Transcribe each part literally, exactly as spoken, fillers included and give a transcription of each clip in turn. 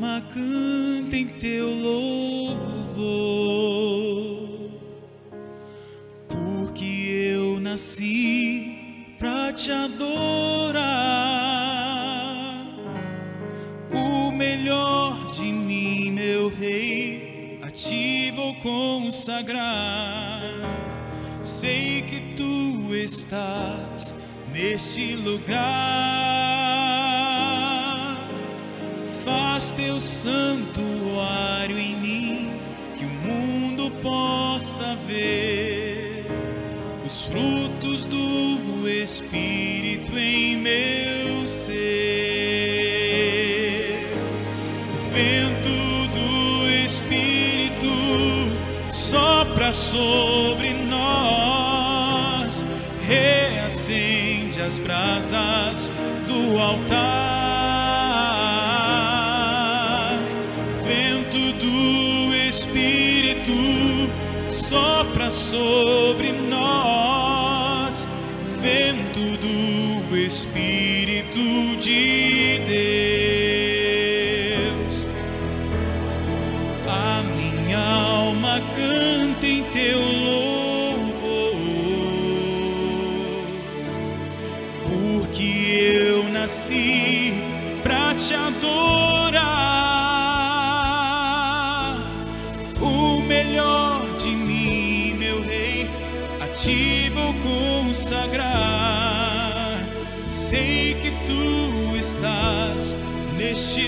alma canta em teu louvor, porque eu nasci pra te adorar. O melhor de mim, meu Rei, a ti vou consagrar. Sei que tu estás neste lugar. Faz teu santuário em mim, que o mundo possa ver os frutos do Espírito em meu ser. Vento do Espírito sopra sobre nós, reacende as brasas do altar. Vento do Espírito sopra sobre nós, vento do Espírito de Deus. A minha alma canta em teu louvor, porque eu nasci pra te adorar. O melhor de mim, meu Rei, a ti vou consagrar. Sei que tu estás neste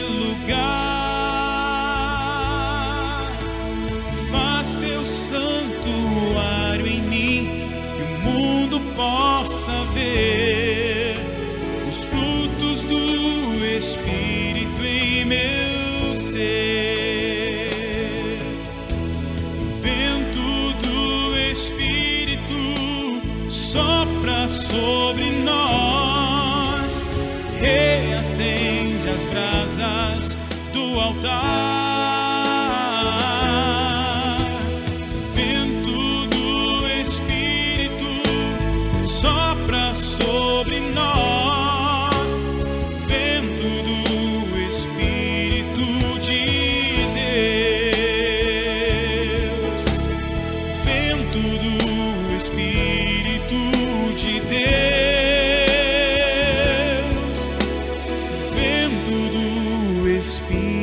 lugar. Faz teu santuário em mim, que o mundo possa ver os frutos do Espírito em meu ser. Vento do Espírito sopra sobre nós, reacende as brasas do altar. Vento do Espírito sopra sobre nós, vento do Espírito de Deus. Vento do Espírito de Deus. Vento do Espírito.